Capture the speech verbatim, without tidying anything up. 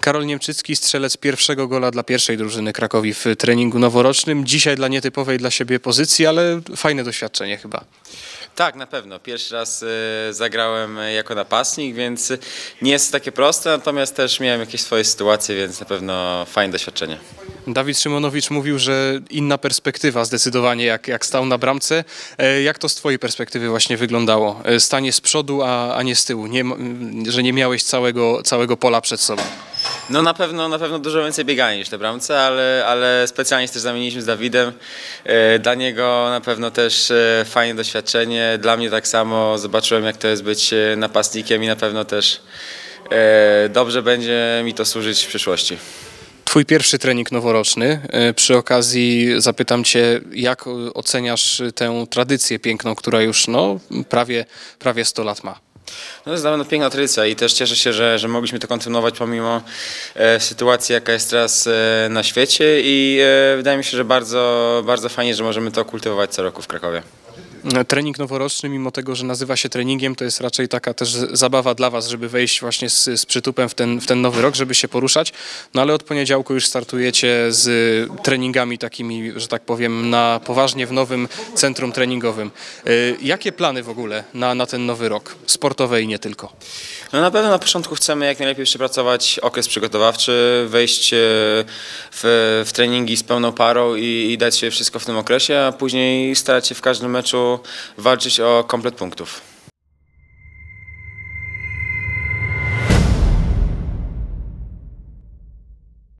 Karol Niemczycki, strzelec pierwszego gola dla pierwszej drużyny Krakowi w treningu noworocznym. Dzisiaj dla nietypowej dla siebie pozycji, ale fajne doświadczenie chyba. Tak, na pewno. Pierwszy raz y, zagrałem jako napastnik, więc nie jest to takie proste, natomiast też miałem jakieś swoje sytuacje, więc na pewno fajne doświadczenie. Dawid Szymonowicz mówił, że inna perspektywa zdecydowanie jak, jak stał na bramce. E, Jak to z twojej perspektywy właśnie wyglądało? E, Stanie z przodu, a, a nie z tyłu, nie, m- że nie miałeś całego, całego pola przed sobą. No na pewno, na pewno dużo więcej biegania niż na bramce, ale, ale specjalnie się też zamieniliśmy z Dawidem. E, Dla niego na pewno też e, fajne doświadczenie. Dla mnie tak samo. Zobaczyłem, jak to jest być e, napastnikiem i na pewno też e, dobrze będzie mi to służyć w przyszłości. Twój pierwszy trening noworoczny. E, Przy okazji zapytam cię, jak oceniasz tę tradycję piękną, która już no, prawie, prawie sto lat ma? No to jest na pewno piękna tradycja i też cieszę się, że, że mogliśmy to kontynuować pomimo e, sytuacji, jaka jest teraz e, na świecie i e, wydaje mi się, że bardzo, bardzo fajnie, że możemy to kultywować co roku w Krakowie. Trening noworoczny, mimo tego, że nazywa się treningiem, to jest raczej taka też zabawa dla was, żeby wejść właśnie z, z przytupem w ten, w ten nowy rok, żeby się poruszać. No ale od poniedziałku już startujecie z treningami takimi, że tak powiem, na poważnie w nowym centrum treningowym. Y, Jakie plany w ogóle na, na ten nowy rok? Sportowe i nie tylko. No na pewno na początku chcemy jak najlepiej przepracować okres przygotowawczy, wejść e, w, w treningi z pełną parą i, i dać się wszystko w tym okresie, a później starać się w każdym meczu walczyć o komplet punktów.